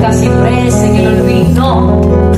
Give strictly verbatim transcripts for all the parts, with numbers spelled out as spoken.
casi parece que el olvido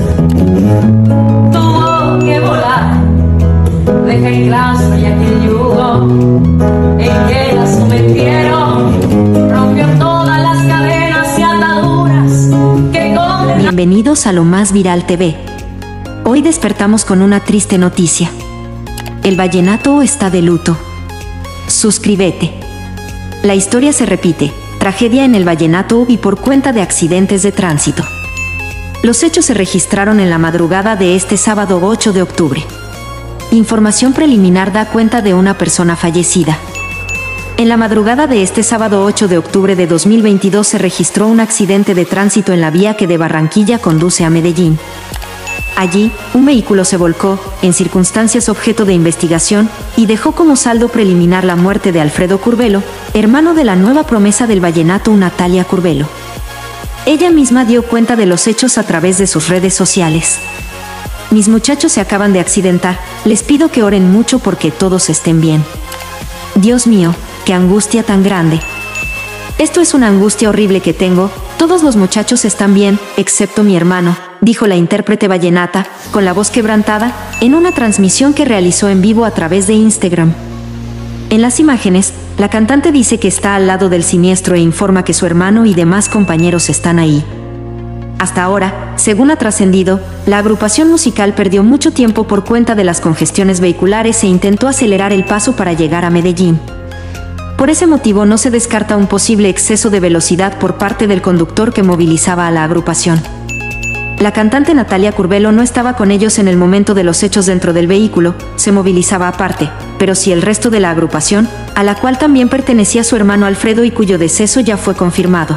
tuvo que volar. Deja el rastro y aquel yugo en que la sometieron rompió todas las cadenas y ataduras que condenaron. Bienvenidos a Lo Más Viral T V. Hoy despertamos con una triste noticia. El vallenato está de luto. Suscríbete. La historia se repite. Tragedia en el vallenato y por cuenta de accidentes de tránsito. Los hechos se registraron en la madrugada de este sábado ocho de octubre. Información preliminar da cuenta de una persona fallecida. En la madrugada de este sábado ocho de octubre de dos mil veintidós se registró un accidente de tránsito en la vía que de Barranquilla conduce a Medellín. Allí, un vehículo se volcó, en circunstancias objeto de investigación, y dejó como saldo preliminar la muerte de Alfredo Curbelo, hermano de la nueva promesa del vallenato Natalia Curbelo. Ella misma dio cuenta de los hechos a través de sus redes sociales. Mis muchachos se acaban de accidentar, les pido que oren mucho porque todos estén bien. Dios mío, qué angustia tan grande. Esto es una angustia horrible que tengo, todos los muchachos están bien, excepto mi hermano, dijo la intérprete vallenata, con la voz quebrantada, en una transmisión que realizó en vivo a través de Instagram. En las imágenes, la cantante dice que está al lado del siniestro e informa que su hermano y demás compañeros están ahí. Hasta ahora, según ha trascendido, la agrupación musical perdió mucho tiempo por cuenta de las congestiones vehiculares e intentó acelerar el paso para llegar a Medellín. Por ese motivo no se descarta un posible exceso de velocidad por parte del conductor que movilizaba a la agrupación. La cantante Natalia Curbelo no estaba con ellos en el momento de los hechos dentro del vehículo, se movilizaba aparte, pero sí el resto de la agrupación, a la cual también pertenecía su hermano Alfredo y cuyo deceso ya fue confirmado.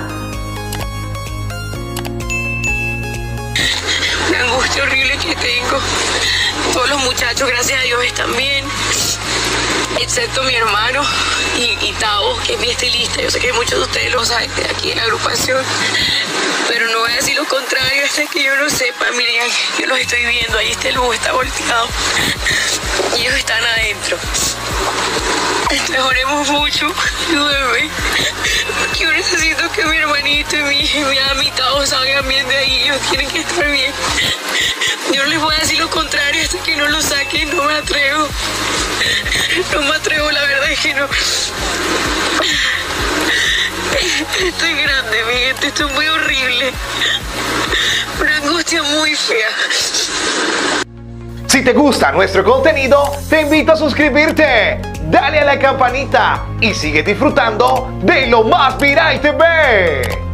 Una angustia horrible que tengo. Todos los muchachos, gracias a Dios, están bien, excepto mi hermano y, y Tavo, que es mi estilista. Yo sé que muchos de ustedes lo saben de aquí en la agrupación, pero no voy a decir lo contrario hasta que yo lo sepa. Miren, yo los estoy viendo, ahí está el bus, está volteado y ellos están adentro. Entonces oremos mucho, ayúdenme, porque yo necesito que mi hermanito y mi, mi amistad salgan bien de ahí. Ellos tienen que estar bien. Yo no les voy a decir lo contrario hasta que no lo saquen. No me atrevo, no me atrevo, la verdad es que no. Estoy grande, mi gente, esto es muy horrible. Una angustia muy fea. Si te gusta nuestro contenido, te invito a suscribirte, dale a la campanita y sigue disfrutando de Lo Más Viral T V.